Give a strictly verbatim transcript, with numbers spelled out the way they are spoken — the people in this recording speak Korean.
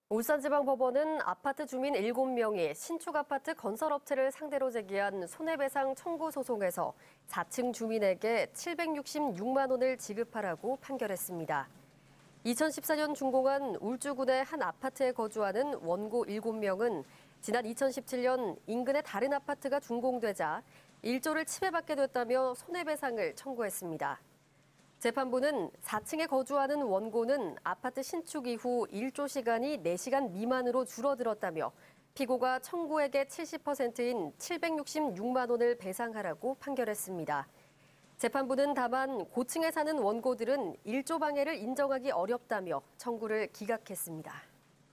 울산지방법원은 아파트 주민 일곱 명이 신축 아파트 건설업체를 상대로 제기한 손해배상 청구 소송에서 사 층 주민에게 칠백육십육만 원을 지급하라고 판결했습니다. 이천십사 년 준공한 울주군의 한 아파트에 거주하는 원고 일곱 명은 지난 이천십칠 년 인근의 다른 아파트가 준공되자 일조를 침해받게 됐다며 손해배상을 청구했습니다. 재판부는 사 층에 거주하는 원고는 아파트 신축 이후 일조 시간이 네 시간 미만으로 줄어들었다며 피고가 청구액의 칠십 퍼센트인 칠백육십육만 원을 배상하라고 판결했습니다. 재판부는 다만 고층에 사는 원고들은 일조 방해를 인정하기 어렵다며 청구를 기각했습니다.